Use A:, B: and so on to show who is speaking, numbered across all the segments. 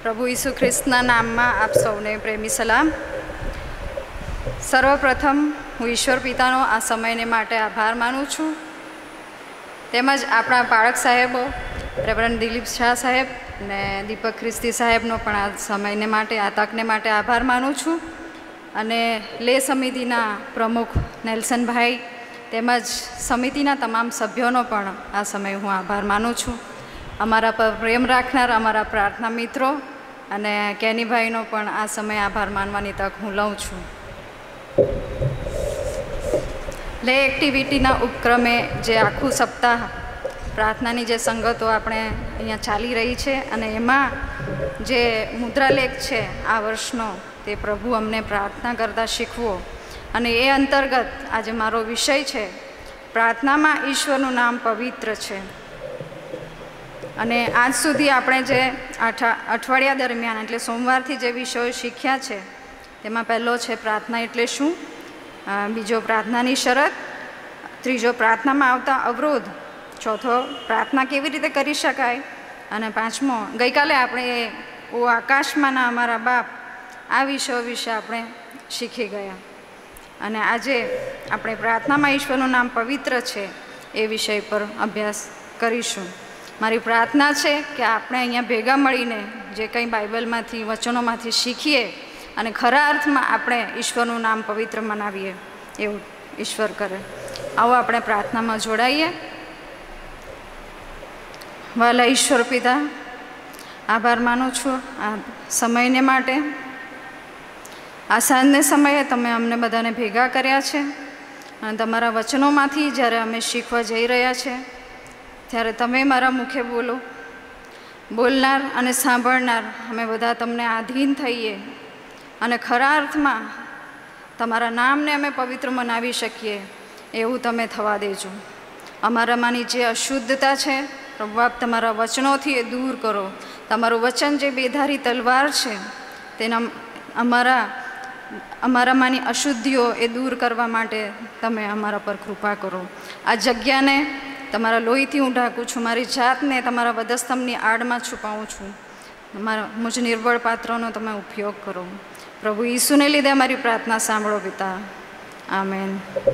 A: પ્રભુ ઈસુ ખ્રિસ્તના નામમાં આપ સૌને પ્રેમી સલામ. સર્વપ્રથમ હું ઈશ્વર પિતાનો આ સમયને માટે આભાર માનું છું. તેમજ આપણા બાળક સાહેબો રેવરન્ડ દિલીપ શાહ સાહેબ અને દીપક ખ્રિસ્તી સાહેબનો પણ આ સમયને માટે, આ તકને માટે આભાર માનું છું. અને લે સમિતિના પ્રમુખ નેલ્સનભાઈ તેમજ સમિતિના તમામ સભ્યોનો પણ આ સમયે હું આભાર માનું છું. અમારા પર પ્રેમ રાખનાર અમારા પ્રાર્થના મિત્રો અને કેનીભાઈનો પણ આ સમયે આભાર માનવાની તક હું લઉં છું. લે એક્ટિવિટીના ઉપક્રમે જે આખું સપ્તાહ પ્રાર્થનાની જે સંગતો આપણે અહીંયા ચાલી રહી છે અને એમાં જે મુદ્રાલેખ છે આ વર્ષનો, તે પ્રભુ અમને પ્રાર્થના કરતાં શીખવો. અને એ અંતર્ગત આજે મારો વિષય છે પ્રાર્થનામાં ઈશ્વરનું નામ પવિત્ર છે. અને આજ સુધી આપણે જે અઠવાડિયા દરમિયાન એટલે સોમવારથી જે વિષયો શીખ્યા છે તેમાં પહેલો છે પ્રાર્થના એટલે શું, બીજો પ્રાર્થનાની શરત, ત્રીજો પ્રાર્થનામાં આવતા અવરોધ, ચોથો પ્રાર્થના કેવી રીતે કરી શકાય, અને પાંચમો ગઈકાલે આપણે ઓ આકાશમાંના અમારા બાપ આ વિષયો વિશે આપણે શીખી ગયા. અને આજે આપણે પ્રાર્થનામાં ઈશ્વરનું નામ પવિત્ર છે એ વિષય પર અભ્યાસ કરીશું. મારી પ્રાર્થના છે કે આપણે અહીંયા ભેગા મળીને જે કંઈ બાઇબલમાંથી વચનોમાંથી શીખીએ અને ખરા અર્થમાં આપણે ઈશ્વરનું નામ પવિત્ર મનાવીએ એવું ઈશ્વર કરે. આવો આપણે પ્રાર્થનામાં જોડાઈએ. વાલા ઈશ્વર પિતા, આભાર માનું છું આ સમયને માટે. આ સાંજને સમયે તમે અમને બધાને ભેગા કર્યા છે અને તમારા વચનોમાંથી જ્યારે અમે શીખવા જઈ રહ્યા છે ત્યારે તમે મારા મુખે બોલો. બોલનાર અને સાંભળનાર અમે બધા તમને આધીન થઈએ અને ખરા અર્થમાં તમારા નામને અમે પવિત્ર મનાવી શકીએ એવું તમે થવા દેજો. અમારામાંની જે અશુદ્ધતા છે પ્રભુ આપ તમારા વચનોથી એ દૂર કરો. તમારું વચન જે બેધારી તલવાર છે તેના અમારામાંની અશુદ્ધિઓ એ દૂર કરવા માટે તમે અમારા પર કૃપા કરો. આ જગ્યાને તમારા લોહીથી હું ઢાંકું છું. મારી જાતને તમારા વધસ્તંભની આડમાં છુપાવું છું. મુજ નિર્બળ પાત્રનો તમે ઉપયોગ કરો. પ્રભુ ઈસુને લીધે અમારી પ્રાર્થના સાંભળો પિતા. આમેન.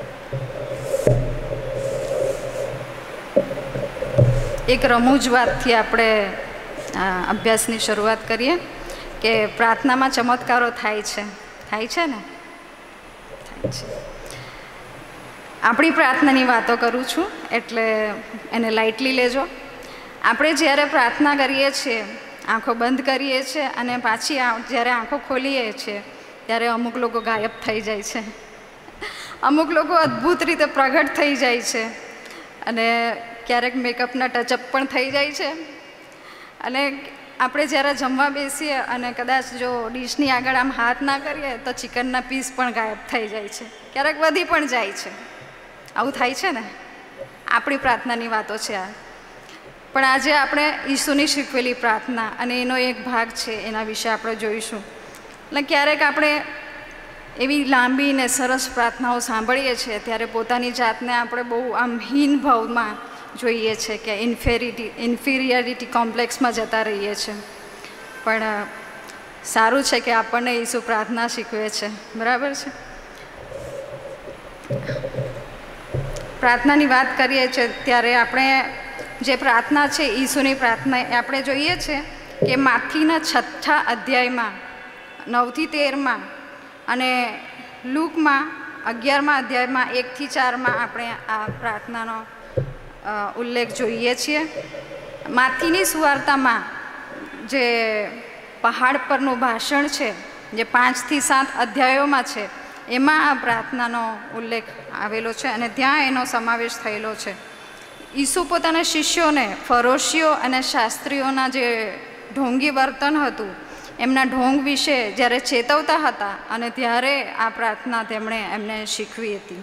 A: એક રમૂજ વાતથી આપણે અભ્યાસની શરૂઆત કરીએ કે પ્રાર્થનામાં ચમત્કારો થાય છે. થાય છે ને? થાય છે. આપણી પ્રાર્થનાની વાતો કરું છું એટલે એને લાઇટલી લેજો. આપણે જ્યારે પ્રાર્થના કરીએ છીએ, આંખો બંધ કરીએ છીએ અને પાછી જ્યારે આંખો ખોલીએ છીએ ત્યારે અમુક લોકો ગાયબ થઈ જાય છે, અમુક લોકો અદ્ભુત રીતે પ્રગટ થઈ જાય છે, અને ક્યારેક મેકઅપના ટચઅપ પણ થઈ જાય છે. અને આપણે જ્યારે જમવા બેસીએ અને કદાચ જો ડીશની આગળ આમ હાથ ના કરીએ તો ચિકનના પીસ પણ ગાયબ થઈ જાય છે, ક્યારેક વધી પણ જાય છે. આવું થાય છે ને? આપણી પ્રાર્થનાની વાતો છે આ. પણ આજે આપણે ઈસુની શીખવેલી પ્રાર્થના અને એનો એક ભાગ છે એના વિશે આપણે જોઈશું. એટલે ક્યારેક આપણે એવી લાંબી ને સરસ પ્રાર્થનાઓ સાંભળીએ છીએ ત્યારે પોતાની જાતને આપણે બહુ આમ હીન ભાવમાં જોઈએ છે કે ઇન્ફિરિયરિટી કોમ્પ્લેક્સમાં જતા રહીએ છીએ. પણ સારું છે કે આપણને ઈસુ પ્રાર્થના શીખવે છે. બરાબર છે? પ્રાર્થનાની વાત કરીએ છીએ ત્યારે આપણે જે પ્રાર્થના છે ઈસુની પ્રાર્થના એ આપણે જોઈએ છે કે માથીના 6 અધ્યાયમાં 9થી 13માં અને લૂકમાં 11મા અધ્યાયમાં 1થી 4માં આપણે આ પ્રાર્થનાનો ઉલ્લેખ જોઈએ છીએ. માથીની સુવાર્તામાં જે પહાડ પરનું ભાષણ છે જે 5થી 7 અધ્યાયોમાં છે એમાં આ પ્રાર્થનાનો ઉલ્લેખ આવેલો છે અને ત્યાં એનો સમાવેશ થયેલો છે. ઈસુ પોતાના શિષ્યોને ફરોશીઓ અને શાસ્ત્રીઓના જે ઢોંગી વર્તન હતું એમના ઢોંગ વિશે જ્યારે ચેતવતા હતા અને ત્યારે આ પ્રાર્થના તેમણે એમને શીખવી હતી.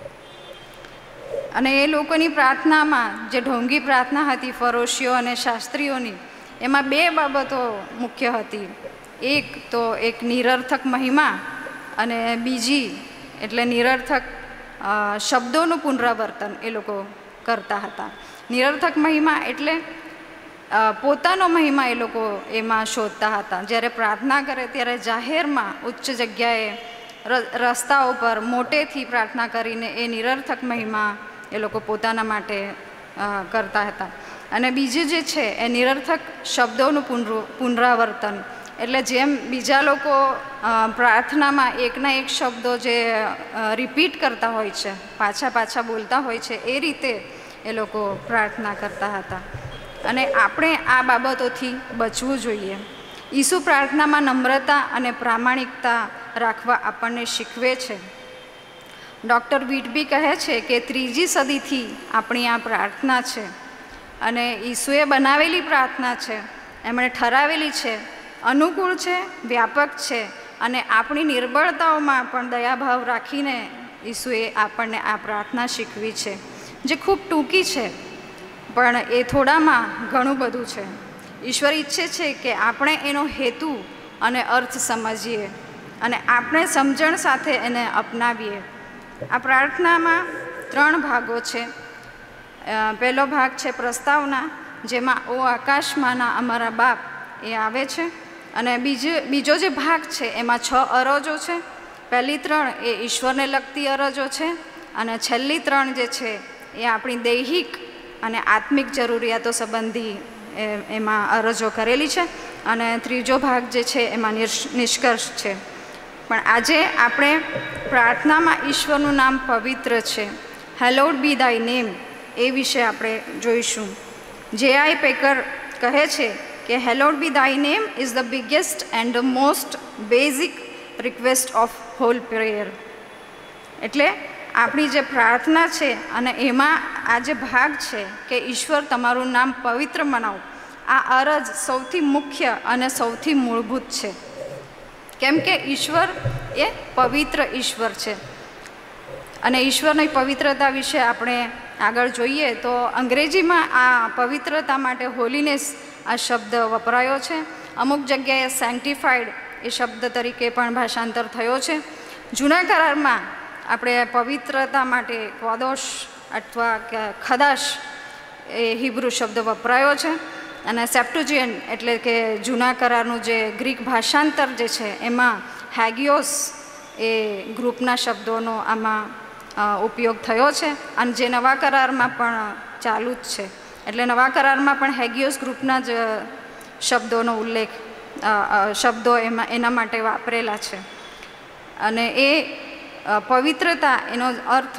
A: અને એ લોકોની પ્રાર્થનામાં જે ઢોંગી પ્રાર્થના હતી ફરોશીઓ અને શાસ્ત્રીઓની, એમાં 2 બાબતો મુખ્ય હતી. એક તો એક નિરર્થક મહિમા અને બીજી એટલે નિરર્થક શબ્દોનું પુનરાવર્તન એ લોકો કરતા હતા. નિરર્થક મહિમા એટલે પોતાનો મહિમા એ લોકો એમાં શોધતા હતા. જ્યારે પ્રાર્થના કરે ત્યારે જાહેરમાં ઉચ્ચ જગ્યાએ રસ્તાઓ પર મોટેથી પ્રાર્થના કરીને એ નિરર્થક મહિમા એ લોકો પોતાના માટે કરતા હતા. અને બીજું જે છે એ નિરર્થક શબ્દોનું પુનરાવર્તન, એટલે જેમ બીજા લોકો પ્રાર્થનામાં એકના એક શબ્દો જે રિપીટ કરતા હોય છે, પાછા બોલતા હોય છે, એ રીતે એ લોકો પ્રાર્થના કરતા હતા. અને આપણે આ બાબતોથી બચવું જોઈએ. ઈસુ પ્રાર્થનામાં નમ્રતા અને પ્રામાણિકતા રાખવા આપણને શીખવે છે. ડૉક્ટર વિટબી કહે છે કે 3જી સદીથી આપણી આ પ્રાર્થના છે અને ઈસુએ બનાવેલી પ્રાર્થના છે, એમણે ઠરાવેલી છે, અનુકૂળ છે, વ્યાપક છે અને આપણી નિર્બળતાઓમાં પણ દયાભાવ રાખીને ઈસુએ આપણને આ પ્રાર્થના શીખવી છે, જે ખૂબ ટૂંકી છે પણ એ થોડામાં ઘણું બધું છે. ઈશ્વર ઈચ્છે છે કે આપણે એનો હેતુ અને અર્થ સમજીએ અને આપણે સમજણ સાથે એને અપનાવીએ. આ પ્રાર્થનામાં 3 ભાગો છે. પહેલો ભાગ છે પ્રસ્તાવના, જેમાં ઓ આકાશમાંના અમારા બાપ એ આવે છે. અને બીજો જે ભાગ છે એમાં 6 અરજો છે. પહેલી 3 એ ઈશ્વરને લગતી અરજો છે અને છેલ્લી 3 જે છે એ આપણી દૈહિક અને આત્મિક જરૂરિયાતો સંબંધી એમાં અરજો કરેલી છે. અને ત્રીજો ભાગ જે છે એમાં નિષ્કર્ષ છે. પણ આજે આપણે પ્રાર્થનામાં ઈશ્વરનું નામ પવિત્ર છે, હેલોડ બી દાય નેમ, એ વિશે આપણે જોઈશું. જે.આઈ. પેકર કહે છે કે hallowed be thy name is the biggest and the most basic request of whole prayer. એટલે આપણી જે પ્રાર્થના છે અને એમાં આ જે ભાગ છે કે ઈશ્વર તમારું નામ પવિત્ર મનાવો, આ અરજ સૌથી મુખ્ય અને સૌથી મૂળભૂત છે. કેમ કે ઈશ્વર એ પવિત્ર ઈશ્વર છે. અને ઈશ્વરની પવિત્રતા વિશે આપણે આગળ જોઈએ તો અંગ્રેજીમાં આ પવિત્રતા માટે હોલીનેસ આ શબ્દ વપરાયો છે. અમુક જગ્યાએ સેન્ટિફાઈડ એ શબ્દ તરીકે પણ ભાષાંતર થયો છે. જૂના કરારમાં આપણે પવિત્રતા માટે ક્વાદોશ અથવા ખદાશ એ હિબ્રુ શબ્દ વપરાયો છે. અને સેપ્ટુજિયન્ટ એટલે કે જૂના કરારનું જે ગ્રીક ભાષાંતર જે છે એમાં હેગિયોસ એ ગ્રુપના શબ્દોનો આમાં ઉપયોગ થયો છે. અને જે નવા કરારમાં પણ ચાલુ જ છે. એટલે નવા કરારમાં પણ હેગિયોસ ગ્રુપના જ શબ્દોનો ઉલ્લેખ શબ્દો એના માટે વાપરેલા છે. અને એ પવિત્રતા એનો અર્થ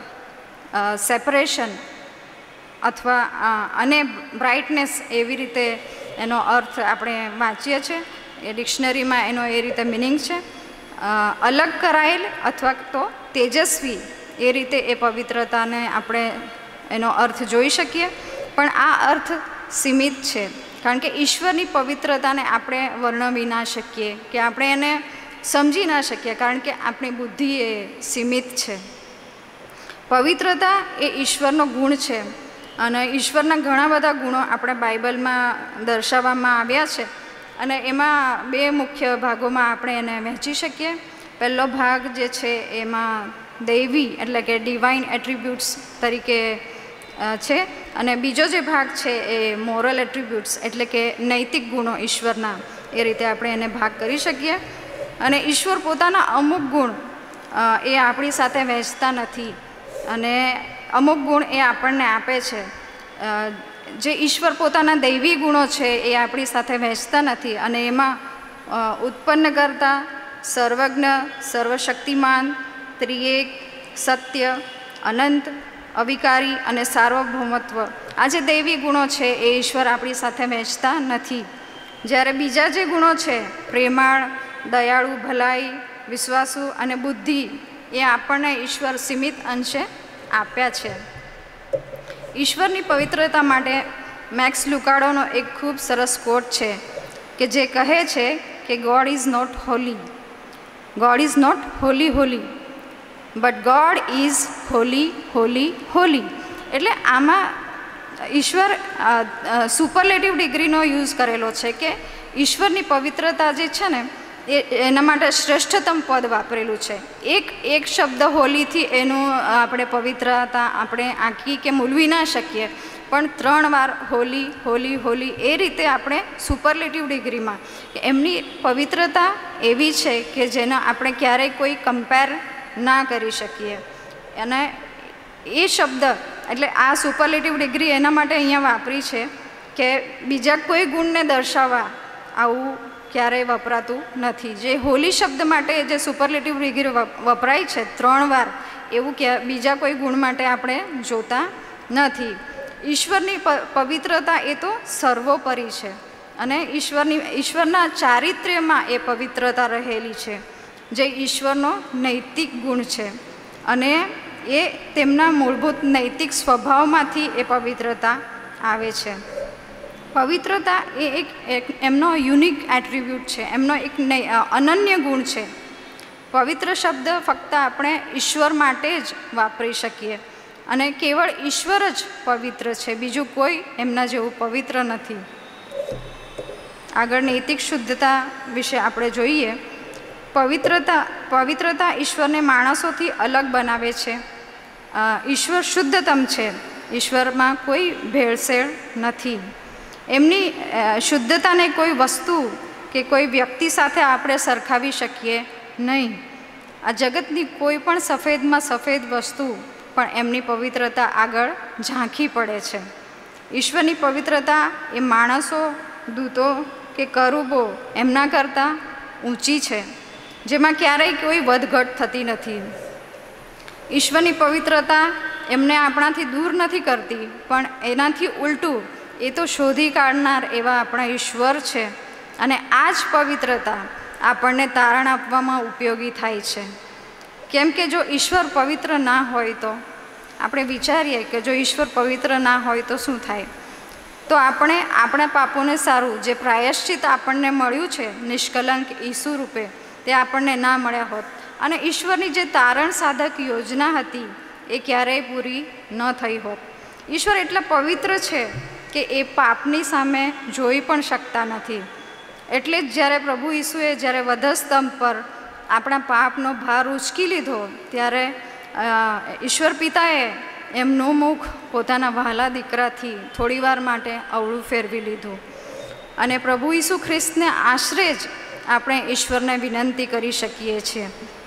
A: સેપરેશન અથવા અને બ્રાઇટનેસ એવી રીતે એનો અર્થ આપણે વાંચીએ છીએ. એ ડિક્શનરીમાં એનો એ રીતે મિનિંગ છે. અલગ કરાયેલ અથવા તો તેજસ્વી, એ રીતે એ પવિત્રતાને આપણે એનો અર્થ જોઈ શકીએ. પણ આ અર્થ સીમિત છે, કારણ કે ઈશ્વરની પવિત્રતાને આપણે વર્ણવી ના શકીએ કે આપણે એને સમજી ના શકીએ, કારણ કે આપણી બુદ્ધિ એ સીમિત છે. પવિત્રતા એ ઈશ્વરનો ગુણ છે અને ઈશ્વરના ઘણા બધા ગુણો આપણે બાઇબલમાં દર્શાવવામાં આવ્યા છે. અને એમાં 2 મુખ્ય ભાગોમાં આપણે એને વહેંચી શકીએ. પહેલો ભાગ જે છે એમાં દૈવી એટલે કે ડિવાઇન એટ્રીબ્યુટ્સ તરીકે છે અને બીજો જે ભાગ છે એ મોરલ એટ્રીબ્યુટ્સ એટલે કે નૈતિક ગુણો ઈશ્વરના, એ રીતે આપણે એને ભાગ કરી શકીએ. અને ઈશ્વર પોતાના અમુક ગુણ એ આપણી સાથે વહેંચતા નથી અને અમુક ગુણ એ આપણને આપે છે. જે ઈશ્વર પોતાના દૈવી ગુણો છે એ આપણી સાથે વહેંચતા નથી અને એમાં ઉત્પન્ન કરતા, સર્વજ્ઞ, સર્વશક્તિમાન, ત્રિએક, સત્ય, અનંત, અવિકારી અને સાર્વભૌમત્વ, આ જે દૈવી ગુણો છે એ ઈશ્વર આપણી સાથે વહેંચતા નથી. જ્યારે બીજા જે ગુણો છે પ્રેમાળ, દયાળુ, ભલાઈ, વિશ્વાસુ અને બુદ્ધિ, એ આપણને ઈશ્વર સીમિત અંશે આપ્યા છે. ઈશ્વરની પવિત્રતા માટે મેક્સ લુકાડોનો એક ખૂબ સરસ કોટ છે કે જે કહે છે કે God is not holy, God is not holy holy but God is holy holy holy. એટલે આમાં ઈશ્વર સુપરલેટિવ ડિગ્રીનો યુઝ કરેલો છે કે ઈશ્વરની પવિત્રતા જે છે ને એના માટે શ્રેષ્ઠતમ પદ વાપરેલું છે. એક શબ્દ હોલીથી એનું આપણે પવિત્રતા આપણે આંકી કે મૂલવી ના શકીએ, પણ 3 વાર હોલી હોલી હોલી એ રીતે આપણે સુપરલેટિવ ડિગ્રીમાં એમની પવિત્રતા એવી છે કે જેનો આપણે ક્યારેય કોઈ કમ્પેર ના કરી શકીએ. અને એ શબ્દ એટલે આ સુપરલેટિવ ડિગ્રી એના માટે અહીંયા વાપરી છે કે બીજા કોઈ ગુણને દર્શાવવા આવું ક્યારેય વપરાતું નથી. જે હોલી શબ્દ માટે જે સુપરલેટિવ ડિગ્રી વપરાય છે 3 વાર, એવું બીજા કોઈ ગુણ માટે આપણે જોતા નથી. ઈશ્વરની પવિત્રતા એ તો સર્વોપરી છે અને ઈશ્વરના ચારિત્ર્યમાં એ પવિત્રતા રહેલી છે, જે ઈશ્વરનો નૈતિક ગુણ છે અને એ તેમના મૂળભૂત નૈતિક સ્વભાવમાંથી એ પવિત્રતા આવે છે. પવિત્રતા એ એક એમનો યુનિક એટ્રીબ્યુટ છે, એમનો એક અનન્ય ગુણ છે. પવિત્ર શબ્દ ફક્ત આપણે ઈશ્વર માટે જ વાપરી શકીએ અને કેવળ ઈશ્વર જ પવિત્ર છે, બીજું કોઈ એમના જેવું પવિત્ર નથી. આગળ નૈતિક શુદ્ધતા વિશે આપણે જોઈએ. પવિત્રતા ઈશ્વરને માણસોથી અલગ બનાવે છે. ઈશ્વર શુદ્ધતમ છે, ઈશ્વરમાં કોઈ ભેળસેળ નથી. એમની શુદ્ધતાને કોઈ વસ્તુ કે કોઈ વ્યક્તિ સાથે આપણે સરખાવી શકીએ નહીં. આ જગતની કોઈ પણ સફેદમાં સફેદ વસ્તુ પણ એમની પવિત્રતા આગળ ઝાંખી પડે છે. ઈશ્વરની પવિત્રતા એ માણસો, દૂતો કે કરુબો એમના કરતાં ઊંચી છે, જેમાં ક્યારેય કોઈ વધઘટ થતી નથી. ઈશ્વરની પવિત્રતા એમને આપણાથી દૂર નથી કરતી, પણ એનાથી ઉલટું એ તો શોધી કાઢનાર એવા આપણા ઈશ્વર છે અને આ જ પવિત્રતા આપણને તારણ આપવામાં ઉપયોગી થાય છે. કેમ કે જો ઈશ્વર પવિત્ર ના હોય તો આપણે વિચારીએ કે જો ઈશ્વર પવિત્ર ના હોય તો શું થાય? તો આપણે આપણા પાપોને સારું જે પ્રાયશ્ચિત આપણને મળ્યું છે નિષ્કલંક ઈસુ રૂપે, તે આપણને ના મળ્યા હોત અને ઈશ્વરની જે તારણ સાધક યોજના હતી એ ક્યારેય પૂરી ન થઈ હોત. ઈશ્વર એટલા પવિત્ર છે કે એ પાપની સામે જોઈ પણ શકતા નથી. એટલે જ જ્યારે પ્રભુ ઈસુએ જ્યારે વધસ્તંભ પર આપણા પાપનો ભાર ઉચકી લીધો, ત્યારે ઈશ્વર પિતાએ એમનું મુખ પોતાના વહાલા દીકરાથી થોડીવાર માટે અવળું ફેરવી લીધું અને પ્રભુ ઈસુ ખ્રિસ્તને આશરે જ આપણે ઈશ્વરને વિનંતી કરી શકીએ છીએ.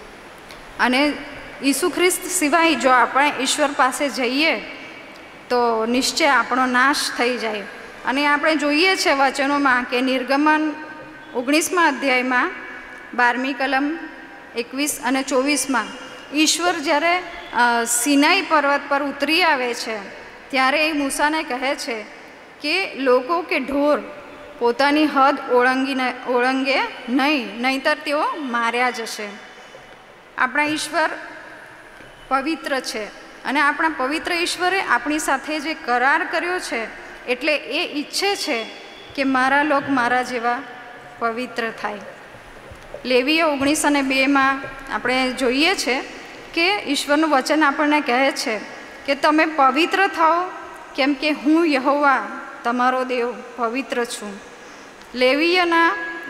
A: અને ઈસુ ખ્રિસ્ત સિવાય જો આપણે ઈશ્વર પાસે જઈએ તો નિશ્ચય આપણો નાશ થઈ જાય. અને આપણે જોઈએ છે વચનોમાં કે નિર્ગમન 19મા અધ્યાયમાં 12મી કલમ 21 અને 24માં ઈશ્વર જ્યારે સિનાઈ પર્વત પર ઉતરી આવે છે ત્યારે એ મૂસાને કહે છે કે લોકો કે ઢોર પોતાની હદ ઓળંગે નહીંતર તેઓ માર્યા જશે. આપણા ઈશ્વર પવિત્ર છે અને આપણા પવિત્ર ઈશ્વરે આપણી સાથે જે કરાર કર્યો છે, એટલે એ ઈચ્છે છે કે મારા લોક મારા જેવા પવિત્ર થાય. લેવીય 19 અને 2માં આપણે જોઈએ છે કે ઈશ્વરનું વચન આપણને કહે છે કે તમે પવિત્ર થાઓ કેમ કે હું યહોવા તમારો દેવ પવિત્ર છું. લેવીયના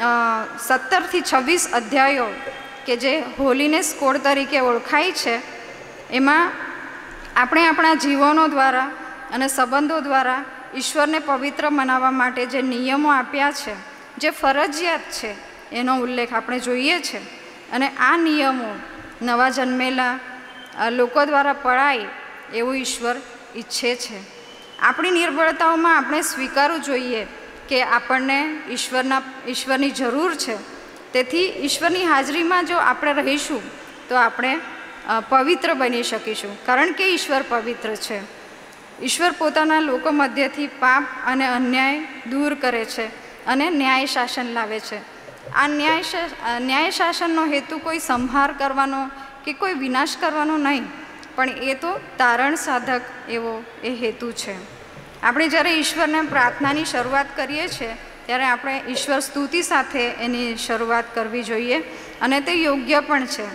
A: 17થી 26 અધ્યાયો કે જે હોલીનેસ કોડ તરીકે ઓળખાય છે, એમાં આપણે આપણા જીવનો દ્વારા અને સંબંધો દ્વારા ઈશ્વરને પવિત્ર મનાવવા માટે જે નિયમો આપ્યા છે, જે ફરજિયાત છે, એનો ઉલ્લેખ આપણે જોઈએ છે. અને આ નિયમો નવા જન્મેલા લોકો દ્વારા પળાય એવું ઈશ્વર ઈચ્છે છે. આપણી નિર્બળતાઓમાં આપણે સ્વીકારવું જોઈએ કે આપણને ઈશ્વરની જરૂર છે. તેથી ઈશ્વરની હાજરીમાં જો આપણે રહીશું તો આપણે પવિત્ર બની શકીશું, કારણ કે ઈશ્વર પવિત્ર છે. ઈશ્વર પોતાના લોકો મધ્યથી પાપ અને અન્યાય દૂર કરે છે અને ન્યાય શાસન લાવે છે. આ ન્યાય શાસનનો હેતુ કોઈ સંહાર કરવાનો કે કોઈ વિનાશ કરવાનો નહીં, પણ એ તો તારણ સાધક એવો એ હેતુ છે. આપણે જ્યારે ઈશ્વરને પ્રાર્થનાની શરૂઆત કરીએ છીએ ત્યારે આપણે ઈશ્વર સ્તુતિ સાથે એની શરૂઆત કરવી જોઈએ અને તે યોગ્ય પણ છે.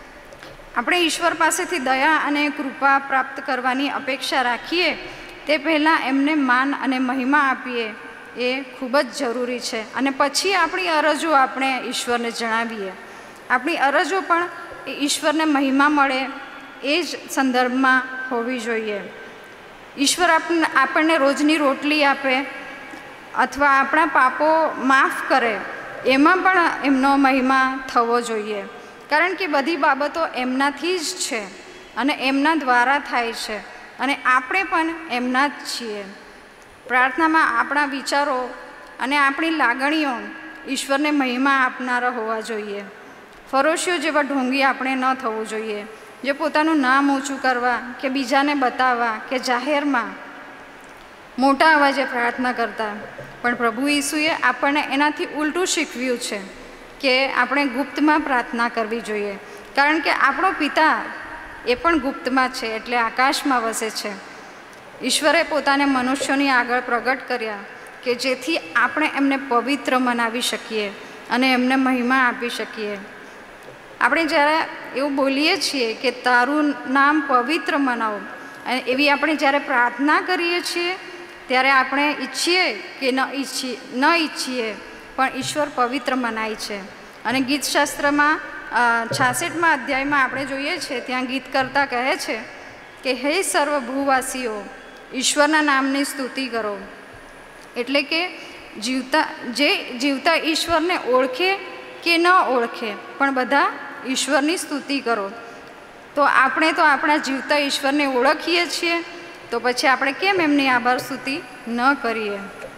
A: આપણે ઈશ્વર પાસેથી દયા અને કૃપા પ્રાપ્ત કરવાની અપેક્ષા રાખીએ તે પહેલાં એમને માન અને મહિમા આપીએ એ ખૂબ જ જરૂરી છે. અને પછી આપણી અરજો આપણે ઈશ્વરને જણાવીએ. આપણી અરજો પણ એ ઈશ્વરને મહિમા મળે એ જ સંદર્ભમાં હોવી જોઈએ. ઈશ્વર આપણને રોજની રોટલી આપે અથવા આપણા પાપો માફ કરે, એમાં પણ એમનો મહિમા થવો જોઈએ. કારણ કે બધી બાબતો એમનાથી જ છે અને એમના દ્વારા થાય છે અને આપણે પણ એમના જ છીએ. પ્રાર્થનામાં આપણા વિચારો અને આપણી લાગણીઓ ઈશ્વરને મહિમા આપનારા હોવા જોઈએ. ફરોશીઓ જેવા ઢોંગી આપણે ન થવું જોઈએ, જે પોતાનું નામ ઊંચું કરવા કે બીજાને બતાવવા કે જાહેરમાં મોટા અવાજે પ્રાર્થના કરતા. પણ પ્રભુ ઈસુએ આપણને એનાથી ઉલટું શીખવ્યું છે કે આપણે ગુપ્તમાં પ્રાર્થના કરવી જોઈએ. કારણ કે આપણો પિતા એ પણ ગુપ્તમાં છે, એટલે આકાશમાં વસે છે. ઈશ્વરે પોતાને મનુષ્યોની આગળ પ્રગટ કર્યા કે જેથી આપણે એમને પવિત્ર મનાવી શકીએ અને એમને મહિમા આપી શકીએ. આપણે જ્યારે એવું બોલીએ છીએ કે તારું નામ પવિત્ર મનાવો, અને એવી આપણે જ્યારે પ્રાર્થના કરીએ છીએ ત્યારે આપણે ઈચ્છીએ કે ન ઈચ્છીએ પણ ઈશ્વર પવિત્ર મનાય છે. અને ગીતશાસ્ત્રમાં 66મા અધ્યાયમાં આપણે જોઈએ છીએ, ત્યાં ગીત કરતા કહે છે કે હે સર્વ ભૂવાસીઓ, ઈશ્વરના નામની સ્તુતિ કરો. એટલે કે જીવતા ઈશ્વરને ઓળખે કે ન ઓળખે પણ બધા ઈશ્વરની સ્તુતિ કરો. તો આપણે તો આપણા જીવતા ઈશ્વરને ઓળખીએ છીએ, તો પછી આપણે કેમ એમની આભાર સ્તુતિ ન કરીએ?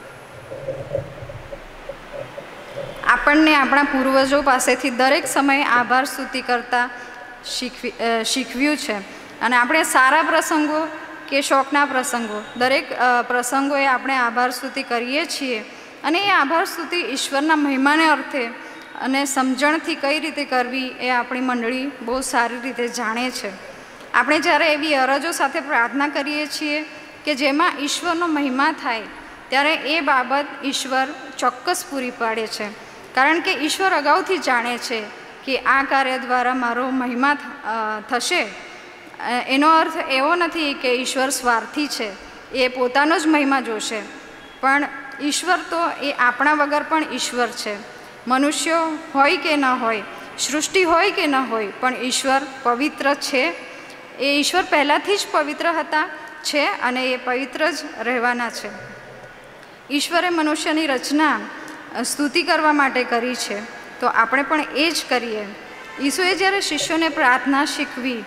A: આપણને આપણા પૂર્વજો પાસેથી દરેક સમયે આભાર સ્તુતિ કરતાં શીખવ્યું છે. અને આપણે સારા પ્રસંગો કે શોખના પ્રસંગો, દરેક પ્રસંગોએ આપણે આભાર સ્તુતિ કરીએ છીએ. અને એ આભાર સ્તુતિ ઈશ્વરના મહિમાને અર્થે અને સમજણથી કઈ રીતે કરવી એ આપણી મંડળી બહુ સારી રીતે જાણે છે. આપણે જ્યારે એવી અરજો સાથે પ્રાર્થના કરીએ છીએ કે જેમાં ઈશ્વરનો મહિમા થાય, ત્યારે એ બાબત ઈશ્વર ચોક્કસ પૂરી પાડે છે. કારણ કે ઈશ્વર અગાઉથી જાણે છે કે આ કાર્ય દ્વારા મારો મહિમા થશે. એનો અર્થ એવો નથી કે ઈશ્વર સ્વાર્થી છે, એ પોતાનો જ મહિમા જોશે. પણ ઈશ્વર તો એ આપણા વગર પણ ઈશ્વર છે. મનુષ્યો હોય કે ન હોય, સૃષ્ટિ હોય કે ન હોય, પણ ઈશ્વર પવિત્ર છે. એ ઈશ્વર પહેલાંથી જ પવિત્ર હતા છે અને એ પવિત્ર જ રહેવાના છે. ઈશ્વરે મનુષ્યની રચના સ્તુતિ કરવા માટે કરી છે, તો આપણે પણ એ જ કરીએ. ઈસુએ જ્યારે શિષ્યોને પ્રાર્થના શીખવી,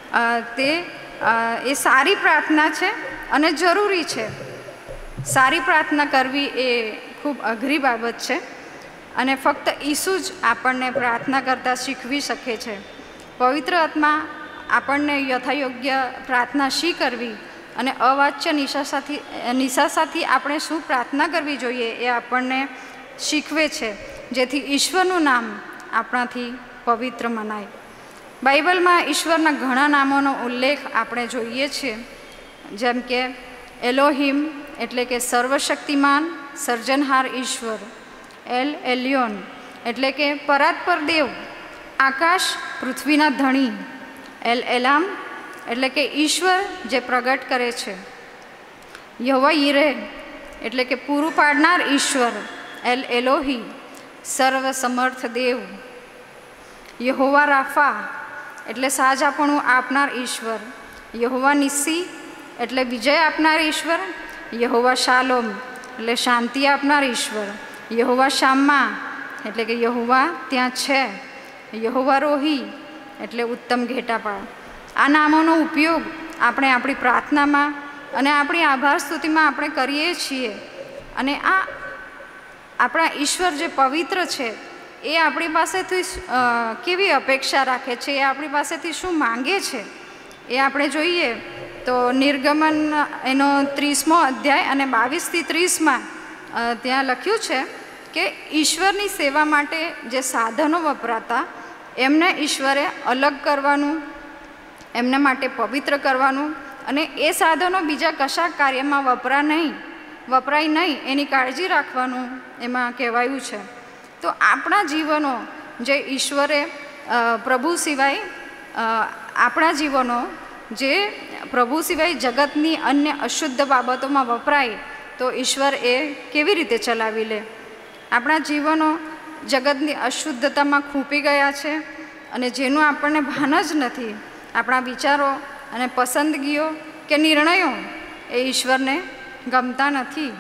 A: એ સારી પ્રાર્થના છે અને જરૂરી છે. સારી પ્રાર્થના કરવી એ ખૂબ અઘરી બાબત છે અને ફક્ત ઈસુ જ આપણને પ્રાર્થના કરતાં શીખવી શકે છે. પવિત્ર આત્મા આપણને યથાયોગ્ય પ્રાર્થના શી કરવી અને અવાચ્ય નિશાસાથી આપણે શું પ્રાર્થના કરવી જોઈએ એ આપણને શીખવે છે, જેથી ઈશ્વરનું નામ આપણાથી પવિત્ર મનાય. બાઇબલમાં ઈશ્વરના ઘણા નામોનો ઉલ્લેખ આપણે જોઈએ છીએ, જેમ કે એલોહિમ એટલે કે સર્વશક્તિમાન સર્જનહાર ઈશ્વર, એલ એલ્યોન એટલે કે પરાત્પર દેવ, આકાશ પૃથ્વીના ધણી, એલ એલામ એટલે કે ઈશ્વર જે પ્રગટ કરે છે, યહોવા યીરે એટલે કે પૂરું પાડનાર ઈશ્વર, એલ એલોહી સર્વ સમર્થ દેવ, યહોવા રાફા એટલે સાજાપણું આપનાર ઈશ્વર, યહોવા નિસ્સી એટલે વિજય આપનાર ઈશ્વર, યહોવા શાલોમ એટલે શાંતિ આપનાર ઈશ્વર, યહોવા શામ્મા એટલે કે યહોવા ત્યાં છે, યહોવા રોહી એટલે ઉત્તમ ઘેટાપાળ. આ નામોનો ઉપયોગ આપણે આપણી પ્રાર્થનામાં અને આપણી આભાર સ્તુતિમાં આપણે કરીએ છીએ. અને આ આપણા ઈશ્વર જે પવિત્ર છે એ આપણી પાસેથી કેવી અપેક્ષા રાખે છે, એ આપણી પાસેથી શું માંગે છે એ આપણે જોઈએ તો નિર્ગમન એનો 30મો અધ્યાય અને 22થી 30માં ત્યાં લખ્યું છે કે ઈશ્વરની સેવા માટે જે સાધનો વપરાતા એમને ઈશ્વરે અલગ કરવાનું, એમના માટે પવિત્ર કરવાનું અને એ સાધનો બીજા કશા કાર્યમાં વપરાય નહીં એની કાળજી રાખવાનું એમાં કહેવાયું છે. તો આપણા જીવનો જે ઈશ્વરે પ્રભુ સિવાય આપણા જીવનો જે પ્રભુ સિવાય જગતની અન્ય અશુદ્ધ બાબતોમાં વપરાય, તો તો ઈશ્વર એ કેવી રીતે ચલાવી લે? આપણા જીવનો જગતની અશુદ્ધતામાં ખૂંપી ગયા છે અને જેનું આપણને ભાન જ નથી. આપણા વિચારો અને પસંદગીઓ કે નિર્ણયો એ ઈશ્વરને ગમતા નથી.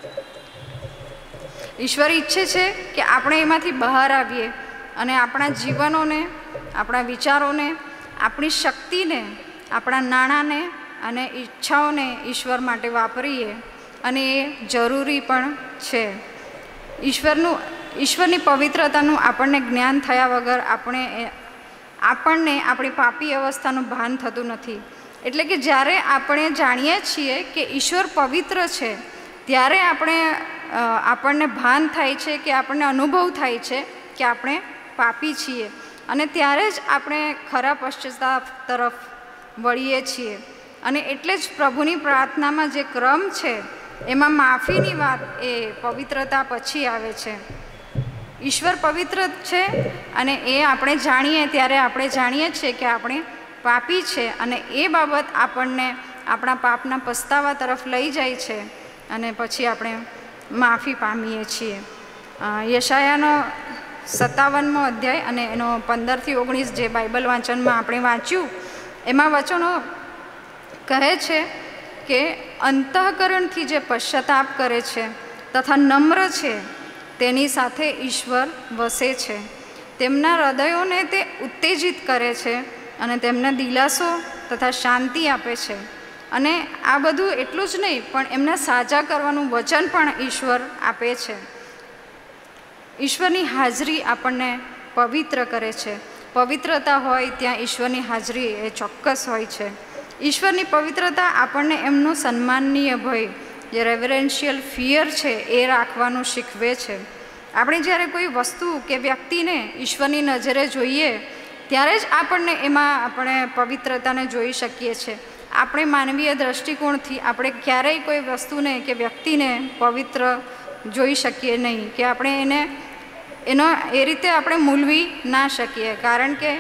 A: ઈશ્વર ઈચ્છે છે કે આપણે એમાંથી બહાર આવીએ અને આપણા જીવનોને, આપણા વિચારોને, આપણી શક્તિને, આપણા નાણાંને અને ઈચ્છાઓને ઈશ્વર માટે વાપરીએ, અને એ જરૂરી પણ છે. ઈશ્વરની પવિત્રતાનું આપણને જ્ઞાન થયા વગર આપણને આપણી પાપી અવસ્થાનું ભાન થતું નથી. એટલે કે જ્યારે આપણે જાણીએ છીએ કે ઈશ્વર પવિત્ર છે, ત્યારે આપણને ભાન થાય છે, કે આપણને અનુભવ થાય છે કે આપણે પાપી છીએ, અને ત્યારે જ આપણે ખરા પશ્ચાતાપ તરફ વળીએ છીએ. અને એટલે જ પ્રભુની પ્રાર્થનામાં જે ક્રમ છે એમાં માફીની વાત એ પવિત્રતા પછી આવે છે. ઈશ્વર પવિત્ર છે અને એ આપણે જાણીએ ત્યારે આપણે જાણીએ છીએ કે આપણે પાપી છે, અને એ બાબત આપણને આપણા પાપના પસ્તાવા તરફ લઈ જાય છે, અને પછી આપણે માફી પામીએ છીએ. યશાયાનો 57મો અધ્યાય અને એનો 15થી 19 જે બાઇબલ વાંચનમાં આપણે વાંચ્યું, એમાં વચનો કહે છે કે અંતઃકરણથી જે પશ્ચાતાપ કરે છે તથા નમ્ર છે તેની સાથે ઈશ્વર વસે છે. તેમના હૃદયોને તે ઉત્તેજિત કરે છે અને તેમને દિલાસો તથા શાંતિ આપે છે. અને આ બધું એટલું જ નહીં, પણ એમને સાજા કરવાનું વચન પણ ઈશ્વર આપે છે. ઈશ્વરની હાજરી આપણને પવિત્ર કરે છે. પવિત્રતા હોય ત્યાં ઈશ્વરની હાજરી એ ચોક્કસ હોય છે. ઈશ્વરની પવિત્રતા આપણને એમનું સન્માનનીય ભય, જે રેવરેન્શિયલ ફિયર છે, એ રાખવાનું શીખવે છે. આપણે જ્યારે કોઈ વસ્તુ કે વ્યક્તિને ઈશ્વરની નજરે જોઈએ ત્યારે જ આપણે પવિત્રતાને જોઈ શકીએ છીએ. આપણે માનવીય દૃષ્ટિકોણથી આપણે ક્યારેય કોઈ વસ્તુને કે વ્યક્તિને પવિત્ર જોઈ શકીએ નહીં, કે આપણે એનો એ રીતે આપણે મૂલવી ના શકીએ, કારણ કે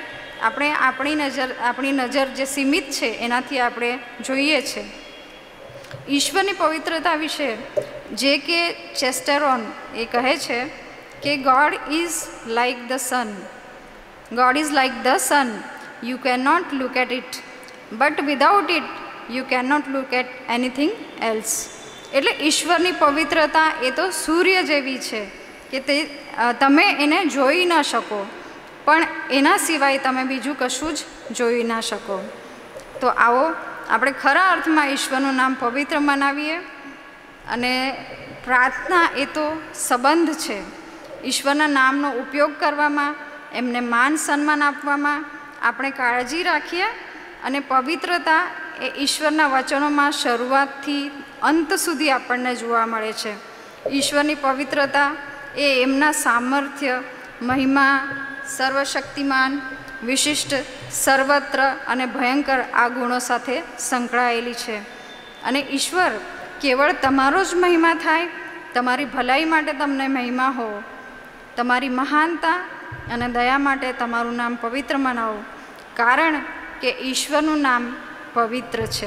A: આપણી નજર જે સીમિત છે એનાથી આપણે જોઈએ છે. ઈશ્વરની પવિત્રતા વિશે જે કે ચેસ્ટરોન એ કહે છે કે God is like the sun. God is like the sun. You can not look at it, but without it you can not look at anything else. એટલે ઈશ્વરની પવિત્રતા એ તો સૂર્ય જેવી છે કે તમે એને જોઈ ન શકો, પણ એના સિવાય તમે બીજું કશું જ જોઈ ના શકો. તો આવો આપણે ખરા અર્થમાં ઈશ્વરનું નામ પવિત્ર મનાવીએ. અને પ્રાર્થના એ તો સંબંધ છે. ઈશ્વરના નામનો ઉપયોગ કરવામાં, એમને માન સન્માન આપવામાં આપણે કાળજી રાખીએ. અને પવિત્રતા એ ઈશ્વરના વચનોમાં શરૂઆતથી અંત સુધી આપણને જોવા મળે છે. ઈશ્વરની પવિત્રતા એ એમના સામર્થ્ય, મહિમા, સર્વશક્તિમાન, વિશિષ્ટ, સર્વત્ર અને ભયંકર આ ગુણો સાથે સંકળાયેલી છે. અને ઈશ્વર કેવળ તમારો જ મહિમા થાય, તમારી ભલાઈ માટે તમને મહિમા હો, તમારી મહાનતા અને દયા માટે તમારું નામ પવિત્ર મનાવો, કારણ કે ઈશ્વરનું નામ પવિત્ર છે.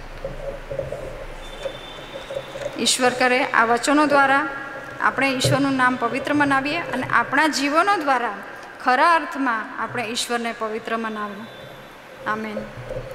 A: ઈશ્વર કરે આ વચનો દ્વારા આપણે ઈશ્વરનું નામ પવિત્ર મનાવીએ અને આપણા જીવનો દ્વારા ખરા અર્થમાં આપણે ઈશ્વરને પવિત્ર મનાવીએ. આમેન.